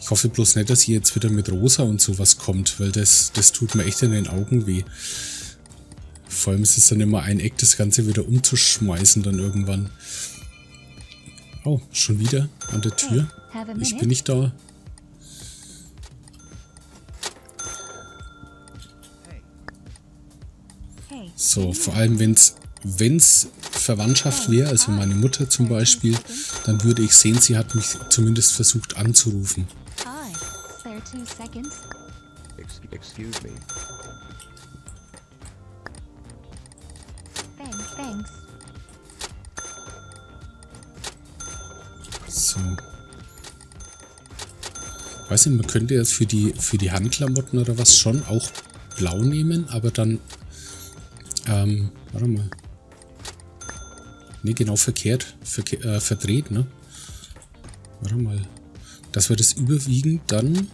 Ich hoffe bloß nicht, dass hier jetzt wieder mit Rosa und sowas kommt, weil das tut mir echt in den Augen weh. Vor allem ist es dann immer ein Eck, das Ganze wieder umzuschmeißen dann irgendwann. Oh, schon wieder an der Tür. Ich bin nicht da. So, vor allem wenn's Verwandtschaft wäre, also meine Mutter zum Beispiel, dann würde ich sehen, sie hat mich zumindest versucht anzurufen. Excuse me. Thanks. So. Weiß nicht, man könnte jetzt für die Handklamotten oder was schon auch blau nehmen, aber dann warte mal. Ne, genau verkehrt. Verdreht, ne? Warte mal. Dass wir das überwiegend dann...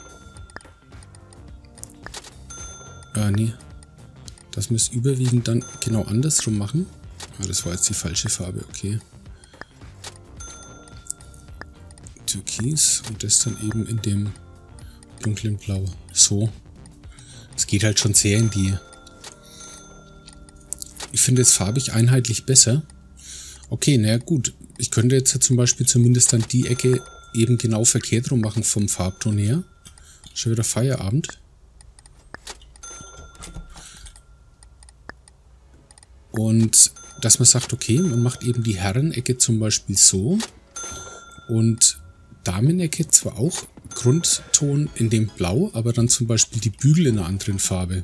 nee. Dass wir es überwiegend dann genau andersrum machen. Ah, das war jetzt die falsche Farbe, okay. Türkis und das dann eben in dem dunklen Blau. So. Es geht halt schon sehr in die... Ich finde es farbig einheitlich besser. Okay, naja gut. Ich könnte jetzt zum Beispiel zumindest dann die Ecke eben genau verkehrt rum machen vom Farbton her. Schon wieder Feierabend. Und dass man sagt, okay, man macht eben die Herrenecke zum Beispiel so. Und Damenecke zwar auch Grundton in dem Blau, aber dann zum Beispiel die Bügel in einer anderen Farbe.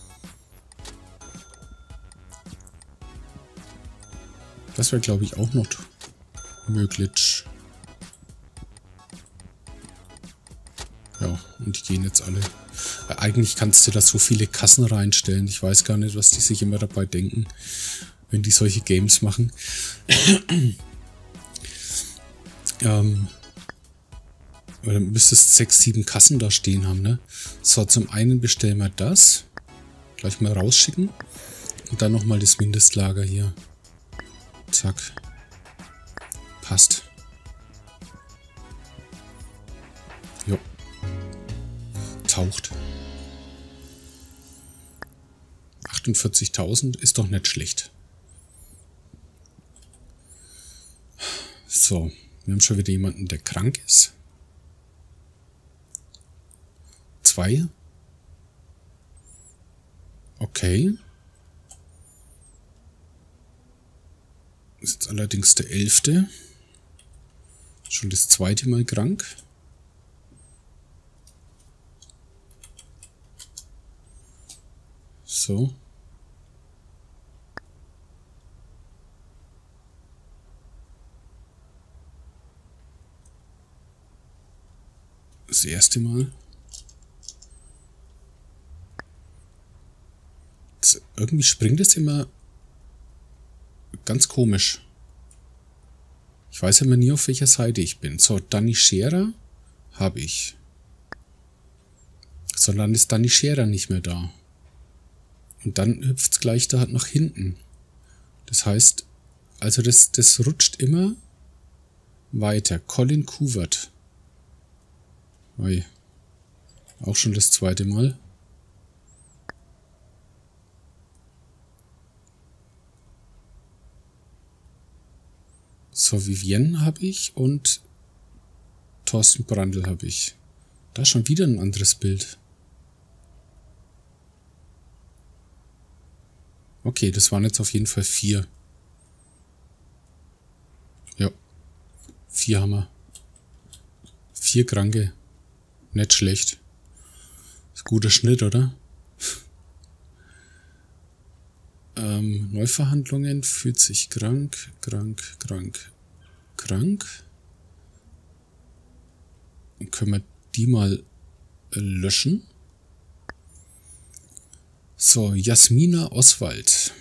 Das wäre, glaube ich, auch noch möglich. Ja, und die gehen jetzt alle. Eigentlich kannst du da so viele Kassen reinstellen. Ich weiß gar nicht, was die sich immer dabei denken, wenn die solche Games machen. Oder müsstest 6, 7 Kassen da stehen haben, ne? So, zum einen bestellen wir das. Gleich mal rausschicken. Und dann nochmal das Mindestlager hier. Zack. Passt. Jo. Taucht. 48.000 ist doch nicht schlecht. So. Wir haben schon wieder jemanden, der krank ist. 2. Okay. Ist jetzt allerdings der 11. Schon das 2. Mal krank. So. Das 1. Mal. Irgendwie springt es immer ganz komisch. Ich weiß immer nie, auf welcher Seite ich bin. So, Danny Scherer habe ich. Sondern ist Danny Scherer nicht mehr da. Und dann hüpft es gleich da nach hinten. Das heißt, also das rutscht immer weiter. Colin Kuwert. Ui. Auch schon das 2. Mal. So, Vivienne habe ich und Thorsten Brandl habe ich. Da schon wieder ein anderes Bild. Okay, das waren jetzt auf jeden Fall 4. Ja. 4 haben wir. 4 Kranke. Nicht schlecht. Ist guter Schnitt, oder? Neuverhandlungen, fühlt sich krank. Dann können wir die mal löschen. So, Jasmina Oswald.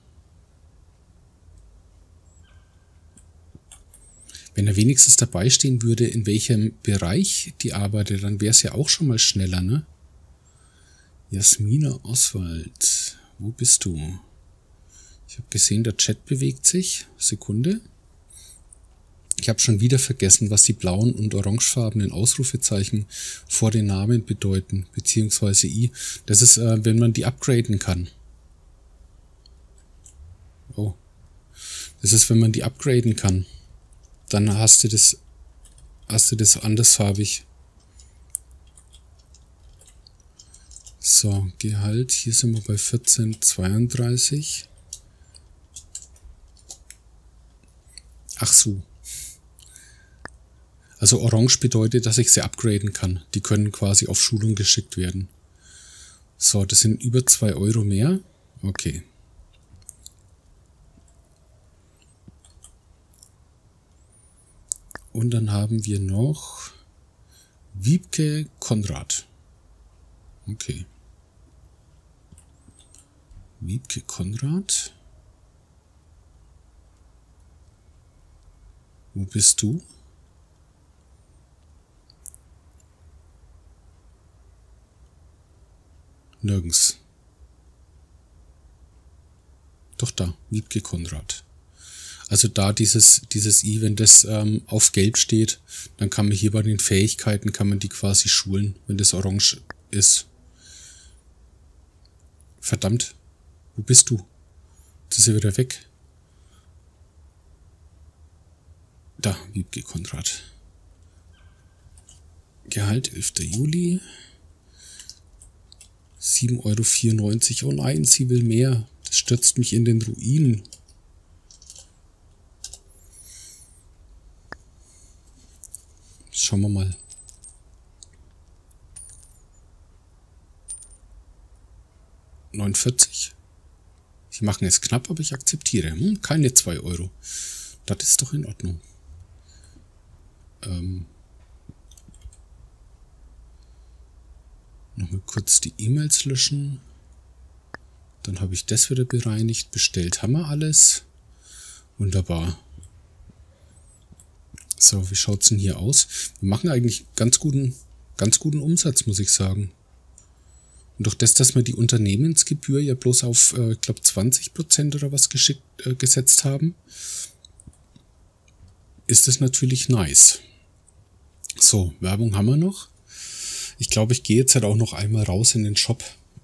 Wenn er wenigstens dabei stehen würde, in welchem Bereich die arbeitet, dann wäre es ja auch schon mal schneller, ne? Jasmina Oswald. Wo bist du? Ich habe gesehen, der Chat bewegt sich. Sekunde. Ich habe schon wieder vergessen, was die blauen und orangefarbenen Ausrufezeichen vor den Namen bedeuten, beziehungsweise I. Das ist, wenn man die upgraden kann. Oh. Das ist, wenn man die upgraden kann. Dann hast du das andersfarbig. So, Gehalt. Hier sind wir bei 14,32. Ach so. Also orange bedeutet, dass ich sie upgraden kann. Die können quasi auf Schulung geschickt werden. So, das sind über 2 Euro mehr. Okay. Und dann haben wir noch Wiebke Konrad. Okay. Wiebke Konrad. Wo bist du? Nirgends. Doch da, Wiebke Konrad. Also da dieses I, wenn das auf Gelb steht, dann kann man hier bei den Fähigkeiten, kann man die quasi schulen, wenn das orange ist. Verdammt, wo bist du? Jetzt ist er wieder weg. Da, Wiebke Konrad. Gehalt 11. Juli. 7,94 Euro. Oh nein, sie will mehr. Das stürzt mich in den Ruin. Schauen wir mal. $49. Sie machen es knapp, aber ich akzeptiere. Keine 2 Euro. Das ist doch in Ordnung. Nochmal kurz die E-Mails löschen. Dann habe ich das wieder bereinigt. Bestellt haben wir alles. Wunderbar. So, wie schaut es denn hier aus? Wir machen eigentlich ganz guten Umsatz, muss ich sagen. Und durch das, dass wir die Unternehmensgebühr ja bloß auf, ich glaube, 20% oder was gesetzt haben, ist das natürlich nice. So, Werbung haben wir noch. Ich glaube, ich gehe jetzt halt auch noch einmal raus in den Shop.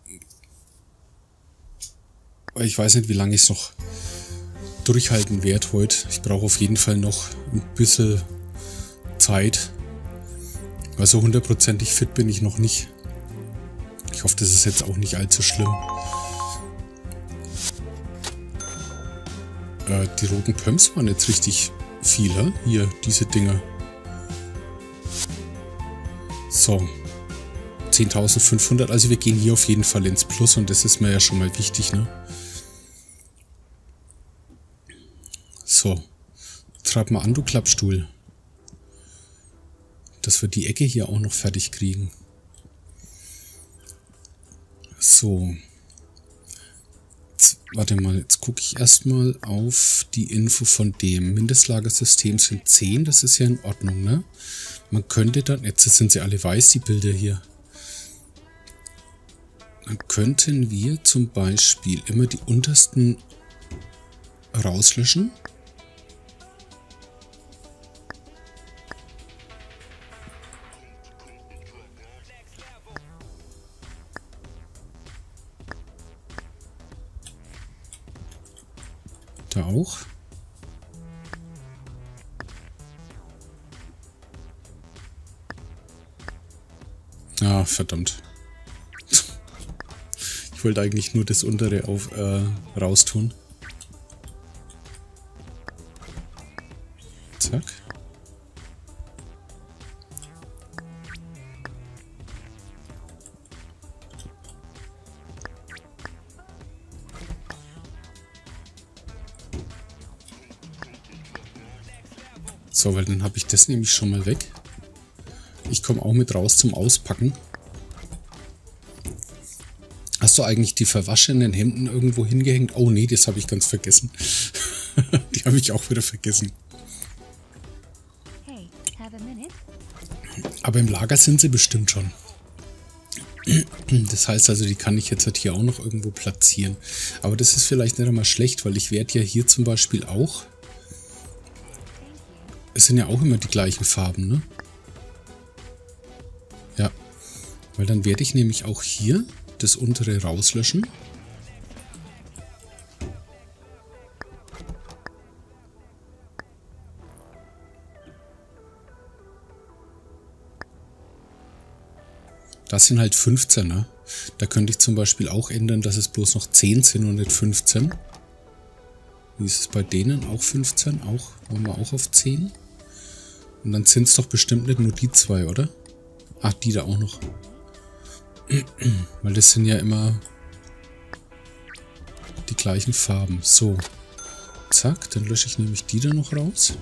Weil ich weiß nicht, wie lange ich es noch durchhalten werde heute. Ich brauche auf jeden Fall noch ein bisschen Zeit. Also 100%ig fit bin ich noch nicht. Ich hoffe, das ist jetzt auch nicht allzu schlimm. Die roten Pumps waren jetzt richtig viele. Hier, diese Dinger. So. 10.500. Also wir gehen hier auf jeden Fall ins Plus und das ist mir ja schon mal wichtig, ne? So. Treib mal an, du Klappstuhl. Dass wir die Ecke hier auch noch fertig kriegen. So. Jetzt, warte mal, jetzt gucke ich erstmal auf die Info von dem. Mindestlagersystem sind 10, das ist ja in Ordnung, ne? Man könnte dann, jetzt sind sie alle weiß, die Bilder hier. Dann könnten wir zum Beispiel immer die untersten rauslöschen. Da auch. Ah, verdammt. Ich wollte eigentlich nur das untere raustun. Zack. So, weil dann habe ich das nämlich schon mal weg. Ich komme auch mit raus zum Auspacken. Hast du eigentlich die verwaschenen Hemden irgendwo hingehängt? Oh nee, das habe ich ganz vergessen. Die habe ich auch wieder vergessen. Aber im Lager sind sie bestimmt schon. Das heißt also, die kann ich jetzt halt hier auch noch irgendwo platzieren. Aber das ist vielleicht nicht einmal schlecht, weil ich werde ja hier zum Beispiel auch es sind ja auch immer die gleichen Farben, ne? Ja, weil dann werde ich nämlich auch hier das untere rauslöschen. Das sind halt 15er. Da könnte ich zum Beispiel auch ändern, dass es bloß noch 10 sind und nicht 15. Wie ist es bei denen? Auch 15? Auch, wollen wir auch auf 10? Und dann sind es doch bestimmt nicht nur die zwei, oder? Ach, die da auch noch. Weil das sind ja immer die gleichen Farben. So. Zack, dann lösche ich nämlich die da noch raus.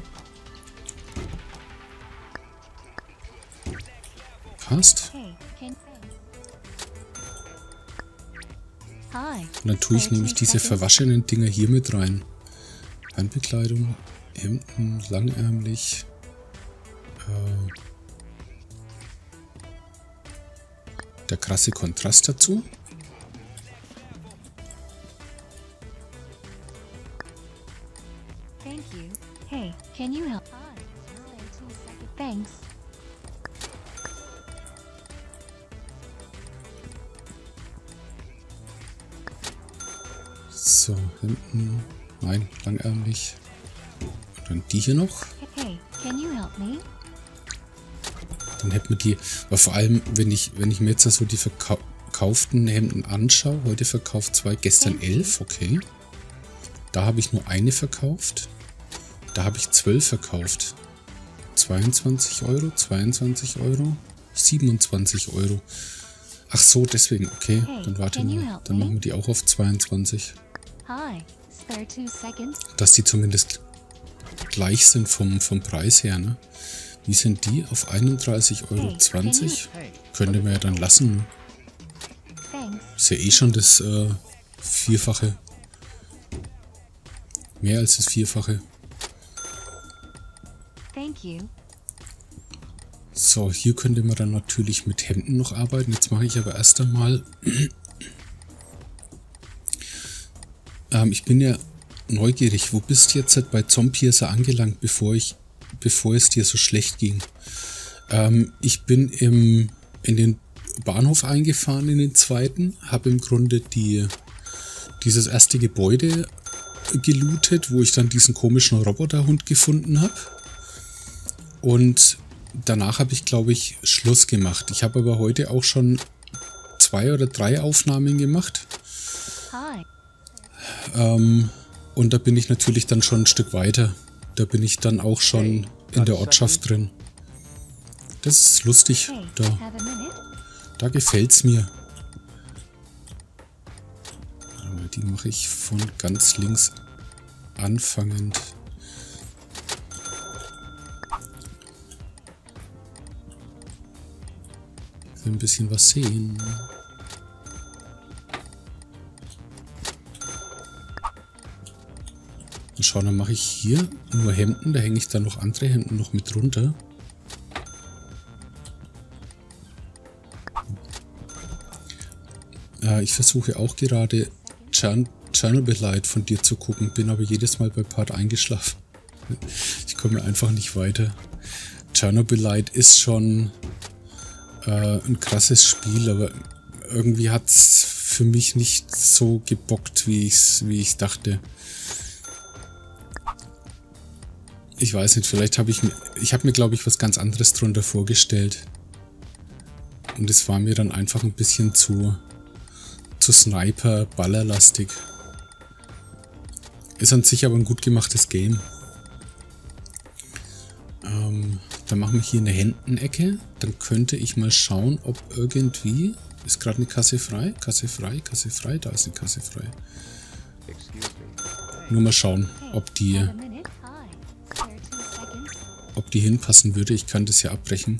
Passt. Und dann tue ich nämlich diese verwaschenen Dinger hier mit rein. Handbekleidung, Hemden, langärmlich. Der krasse Kontrast dazu. Thank you. Hey, can you help? Thanks. So, hinten. Nein, langärmlich. Und dann die hier noch. Hey, can you help me? Dann hätten wir die. Aber vor allem, wenn ich mir jetzt so die verkauften Hemden anschaue. Heute verkauft 2, gestern 11, okay. Da habe ich nur eine verkauft. Da habe ich 12 verkauft. 22 Euro, 22 Euro, 27 Euro. Ach so, deswegen, okay. Dann warte mal. Dann machen wir die auch auf 22. Dass die zumindest gleich sind vom Preis her, ne? Wie sind die? Auf 31,20 Euro? Könnte man ja dann lassen, ne? Ist ja eh schon das Vierfache. Mehr als das Vierfache. So, hier könnte man dann natürlich mit Hemden noch arbeiten. Jetzt mache ich aber erst einmal... ich bin ja neugierig. Wo bist du jetzt bei Zompiercer angelangt, bevor es dir so schlecht ging? Ich bin in den Bahnhof eingefahren, in den zweiten. Habe im Grunde dieses erste Gebäude gelootet, wo ich dann diesen komischen Roboterhund gefunden habe. Und danach habe ich, glaube ich, Schluss gemacht. Ich habe aber heute auch schon 2 oder 3 Aufnahmen gemacht. Und da bin ich natürlich dann schon ein Stück weiter. Da bin ich dann auch schon in der Ortschaft drin. Das ist lustig. Da gefällt es mir. Die mache ich von ganz links anfangend. Ich will ein bisschen was sehen. Und schau, dann mache ich hier nur Hemden. Da hänge ich dann noch andere Hemden noch mit runter. Ich versuche auch gerade Chernobylite von dir zu gucken, bin aber jedes Mal bei Part eingeschlafen. Ich komme einfach nicht weiter. Chernobylite ist schon ein krasses Spiel, aber irgendwie hat es für mich nicht so gebockt, wie ich dachte. Ich weiß nicht, vielleicht habe ich mir, glaube ich, was ganz anderes drunter vorgestellt. Und es war mir dann einfach ein bisschen zu Sniper-Ballerlastig. Ist an sich aber ein gut gemachtes Game. Dann machen wir hier eine Hemdenecke. Dann könnte ich mal schauen, ob irgendwie... Ist gerade eine Kasse frei? Kasse frei, Kasse frei. Da ist eine Kasse frei. Nur mal schauen, ob die hinpassen würde. Ich kann das ja abbrechen.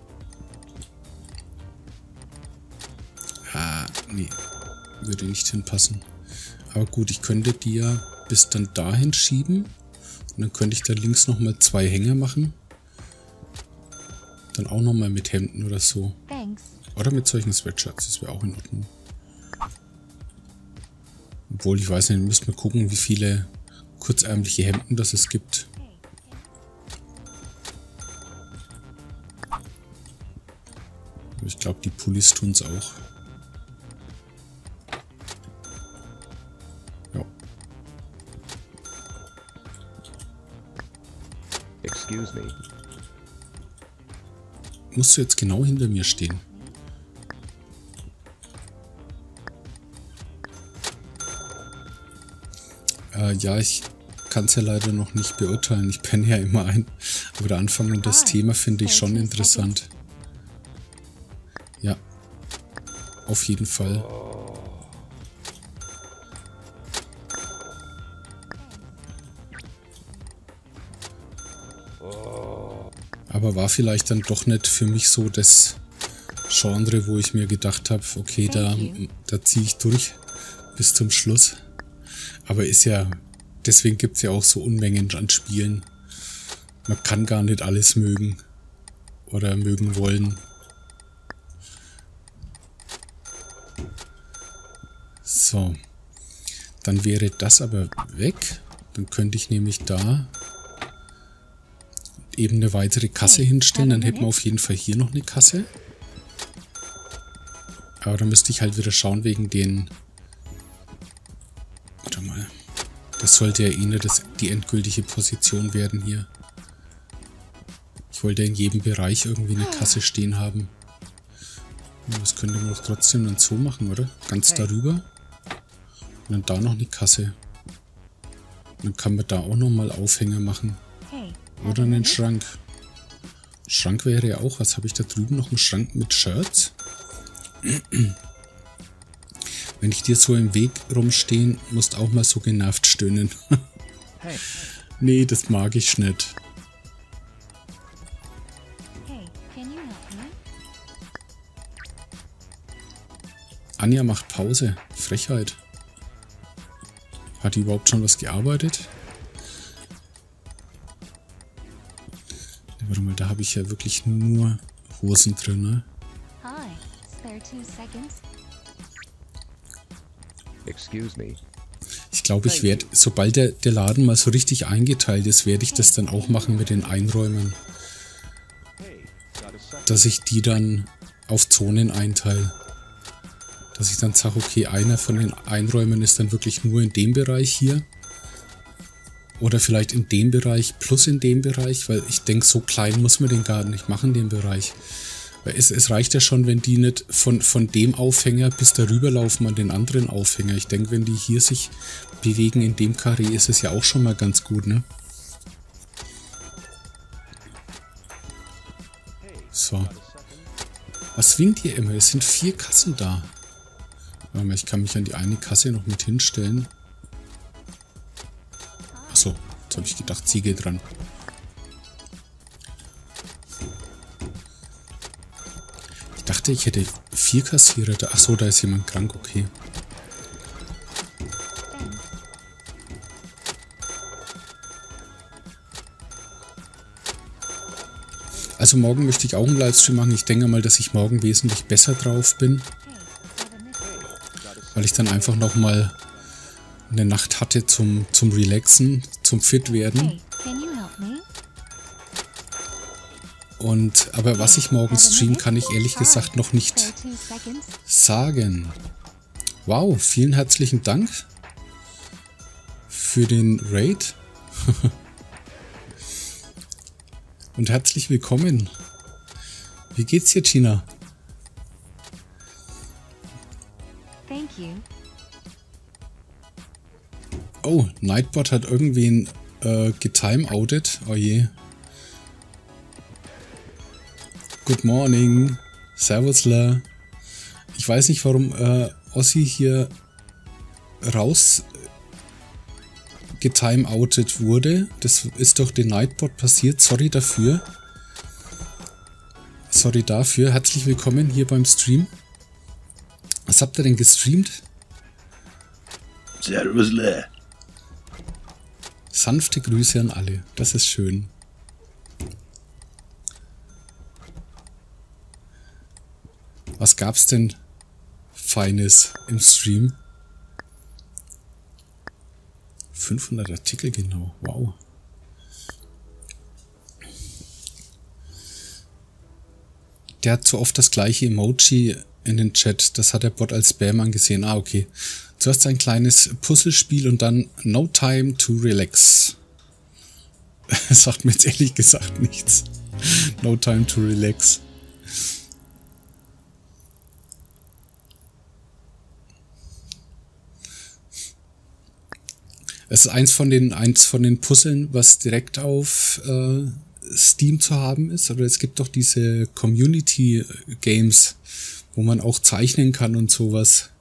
Nee. Würde nicht hinpassen. Aber gut, ich könnte die ja bis dann dahin schieben. Und dann könnte ich da links nochmal 2 Hänger machen. Dann auch nochmal mit Hemden oder so. Oder mit solchen Sweatshirts, das wäre auch in Ordnung. Obwohl, ich weiß nicht, müssten wir gucken, wie viele kurzärmliche Hemden das es gibt. glaube, die Pullis tun es auch. Ja. Excuse me. Musst du jetzt genau hinter mir stehen? Ja, ich kann es ja leider noch nicht beurteilen. Ich penne ja immer ein. Aber der Anfang und das Thema finde ich schon interessant. Ja, auf jeden Fall. Aber war vielleicht dann doch nicht für mich so das Genre, wo ich mir gedacht habe, okay, da ziehe ich durch bis zum Schluss. Aber ist ja, deswegen gibt es ja auch so Unmengen an Spielen. Man kann gar nicht alles mögen oder mögen wollen. So, dann wäre das aber weg. Dann könnte ich nämlich da eben eine weitere Kasse hinstellen. Dann hätten wir auf jeden Fall hier noch eine Kasse. Aber da müsste ich halt wieder schauen wegen den... Warte mal. Das sollte ja eh nicht die endgültige Position werden hier. Ich wollte in jedem Bereich irgendwie eine Kasse stehen haben. Das könnte man doch trotzdem dann so machen, oder? Ganz darüber. Und dann da noch eine Kasse. Und dann kann man da auch nochmal Aufhänger machen. Oder einen Schrank. Schrank wäre ja auch. Was habe ich da drüben? Noch einen Schrank mit Shirts? Wenn ich dir so im Weg rumstehen, musst auch mal so genervt stöhnen. Nee, das mag ich nicht. Anja macht Pause. Frechheit. Hat die überhaupt schon was gearbeitet? Warte mal, da habe ich ja wirklich nur Hosen drin, ne? Excuse me. Ich glaube, ich werde, sobald der Laden mal so richtig eingeteilt ist, werde ich das dann auch machen mit den Einräumen. Dass ich die dann auf Zonen einteile. Dass ich dann sage, okay, einer von den Einräumen ist dann wirklich nur in dem Bereich hier. Oder vielleicht in dem Bereich plus in dem Bereich, weil ich denke, so klein muss man den Garten nicht machen, den Bereich. Weil es reicht ja schon, wenn die nicht von dem Aufhänger bis darüber laufen an den anderen Aufhänger. Ich denke, wenn die hier sich bewegen in dem Karree, ist es ja auch schon mal ganz gut, ne? So. Was winkt ihr immer? Es sind 4 Kassen da. Warte mal, ich kann mich an die eine Kasse noch mit hinstellen. Achso, jetzt habe ich gedacht, sie geht dran. Ich dachte, ich hätte 4 Kassierer da. Achso, da ist jemand krank, okay. Also morgen möchte ich auch einen Livestream machen. Ich denke mal, dass ich morgen wesentlich besser drauf bin. Weil ich dann einfach nochmal eine Nacht hatte zum Relaxen, zum Fit werden. Aber was ich morgen stream, kann ich ehrlich gesagt noch nicht sagen. Wow, vielen herzlichen Dank für den Raid. Und herzlich willkommen. Wie geht's dir, Gina? Oh, Nightbot hat irgendwen getimeoutet. Oh je. Good morning. Servusler. Ich weiß nicht, warum Ossi hier raus getimeoutet wurde. Das ist doch den Nightbot passiert. Sorry dafür. Sorry dafür. Herzlich willkommen hier beim Stream. Was habt ihr denn gestreamt? Servusler. Sanfte Grüße an alle. Das ist schön. Was gab's denn Feines im Stream? 500 Artikel genau. Wow. Der hat so oft das gleiche Emoji in den Chat. Das hat der Bot als Spam angesehen. Ah, okay. Zuerst ein kleines Puzzlespiel und dann No Time to Relax. Das sagt mir jetzt ehrlich gesagt nichts. No Time to Relax. Es ist eins von den Puzzeln, was direkt auf Steam zu haben ist. Aber es gibt doch diese Community Games, wo man auch zeichnen kann und sowas.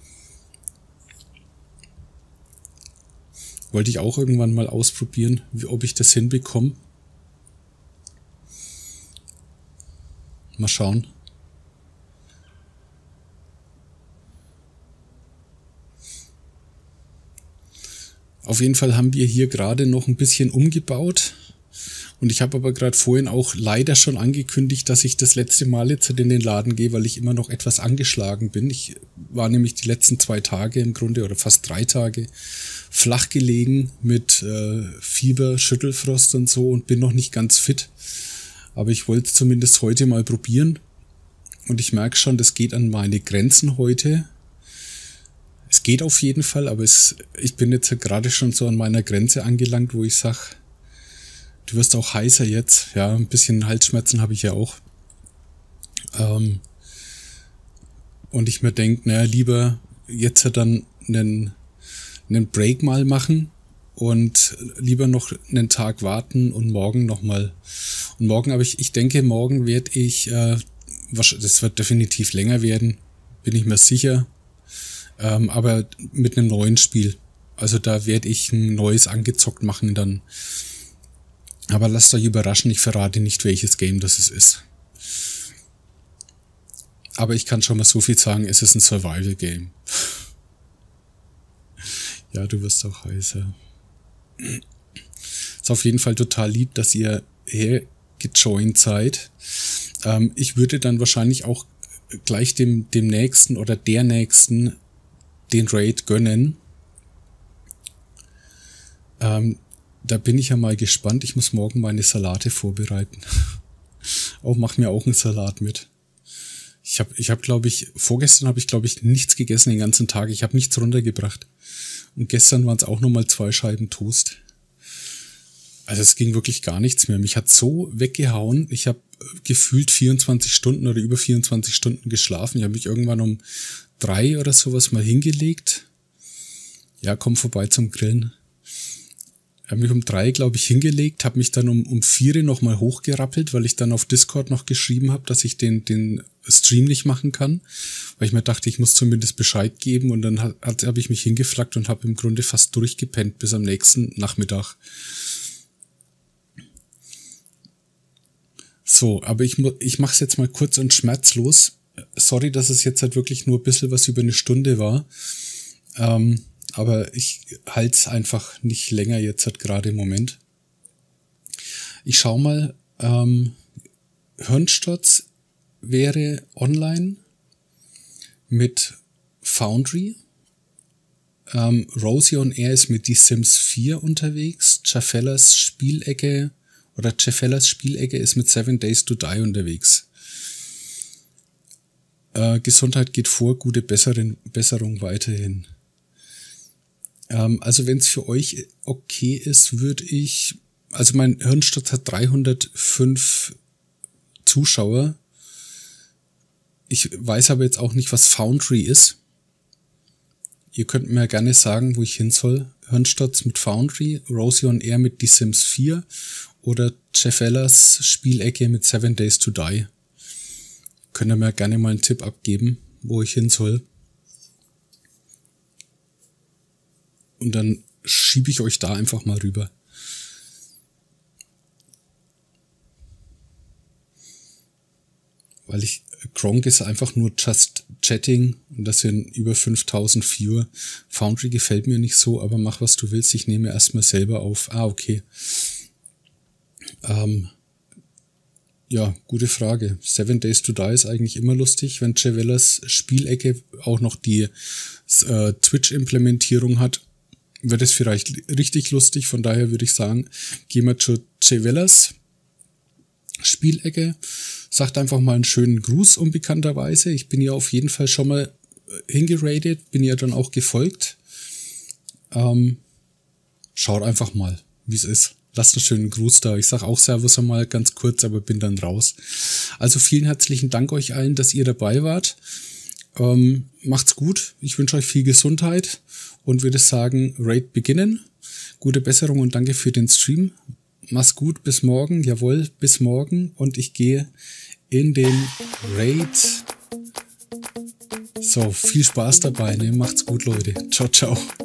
Wollte ich auch irgendwann mal ausprobieren, ob ich das hinbekomme. Mal schauen. Auf jeden Fall haben wir hier gerade noch ein bisschen umgebaut. Und ich habe aber gerade vorhin auch leider schon angekündigt, dass ich das letzte Mal jetzt in den Laden gehe, weil ich immer noch etwas angeschlagen bin. Ich war nämlich die letzten 2 Tage im Grunde oder fast 3 Tage flach gelegen mit Fieber, Schüttelfrost und so und bin noch nicht ganz fit. Aber ich wollte es zumindest heute mal probieren. Und ich merke schon, das geht an meine Grenzen heute. Es geht auf jeden Fall, aber ich bin jetzt gerade schon so an meiner Grenze angelangt, wo ich sage, du wirst auch heißer jetzt. Ja, ein bisschen Halsschmerzen habe ich ja auch. Und ich mir denke, naja, lieber jetzt dann einen Break mal machen und lieber noch einen Tag warten und morgen nochmal. Und morgen, aber ich denke, morgen werde ich, das wird definitiv länger werden, bin ich mir sicher. Aber mit einem neuen Spiel. Also da werde ich ein neues angezockt machen dann. Aber lasst euch überraschen, ich verrate nicht, welches Game das ist. Aber ich kann schon mal so viel sagen, es ist ein Survival-Game. Ja, du wirst auch heißer. Ist auf jeden Fall total lieb, dass ihr hergejoint seid. Ich würde dann wahrscheinlich auch gleich dem Nächsten oder der Nächsten den Raid gönnen. Da bin ich ja mal gespannt. Ich muss morgen meine Salate vorbereiten. Mach mir auch einen Salat mit. Ich hab, glaube ich, vorgestern habe ich, glaube ich, nichts gegessen den ganzen Tag. Ich habe nichts runtergebracht. Und gestern waren es auch nochmal 2 Scheiben Toast. Also es ging wirklich gar nichts mehr. Mich hat so weggehauen. Ich habe gefühlt 24 Stunden oder über 24 Stunden geschlafen. Ich habe mich irgendwann um 3 oder sowas mal hingelegt. Ja, komm vorbei zum Grillen. Ich habe mich um 3, glaube ich, hingelegt, habe mich dann um 4 nochmal hochgerappelt, weil ich dann auf Discord noch geschrieben habe, dass ich den Stream nicht machen kann. Weil ich mir dachte, ich muss zumindest Bescheid geben und dann habe ich mich hingeflackt und habe im Grunde fast durchgepennt bis am nächsten Nachmittag. So, aber ich mache es jetzt mal kurz und schmerzlos. Sorry, dass es jetzt halt wirklich nur ein bisschen was über eine Stunde war. Aber ich halte es einfach nicht länger jetzt halt gerade im Moment. Ich schau mal, Hirnsturz wäre online mit Foundry. Rosie on Air ist mit Die Sims 4 unterwegs. Jaffellas Spielecke ist mit 7 Days to Die unterwegs. Gesundheit geht vor, gute Besserung weiterhin. Also wenn es für euch okay ist, würde ich, also mein Hirnsturz hat 305 Zuschauer. Ich weiß aber jetzt auch nicht, was Foundry ist. Ihr könnt mir gerne sagen, wo ich hin soll. Hirnsturz mit Foundry, Rosie on Air mit Die Sims 4 oder Jaffellas Spielecke mit 7 Days to Die. Könnt ihr mir gerne mal einen Tipp abgeben, wo ich hin soll. Und dann schiebe ich euch da einfach mal rüber. Weil Gronk ist einfach nur Just Chatting und das sind über 5000 Viewer. Foundry gefällt mir nicht so, aber mach was du willst. Ich nehme erstmal selber auf. Okay. Ja, gute Frage. 7 Days to Die ist eigentlich immer lustig, wenn Jaffellas Spielecke auch noch die Twitch-Implementierung hat. Wird es vielleicht richtig lustig, von daher würde ich sagen, gehen wir zu Jaffellas Spielecke. sagt einfach mal einen schönen Gruß unbekannterweise. Ich bin ja auf jeden Fall schon mal hingeratet, bin ja dann auch gefolgt. Schaut einfach mal, wie es ist. Lasst einen schönen Gruß da. Ich sag auch Servus einmal ganz kurz, aber bin dann raus. Also vielen herzlichen Dank euch allen, dass ihr dabei wart. Macht's gut. Ich wünsche euch viel Gesundheit und würde sagen, Raid beginnen. Gute Besserung und danke für den Stream. Mach's gut, bis morgen. Jawohl, bis morgen. Und ich gehe in den Raid. So, viel Spaß dabei. Ne? Macht's gut, Leute. Ciao, ciao.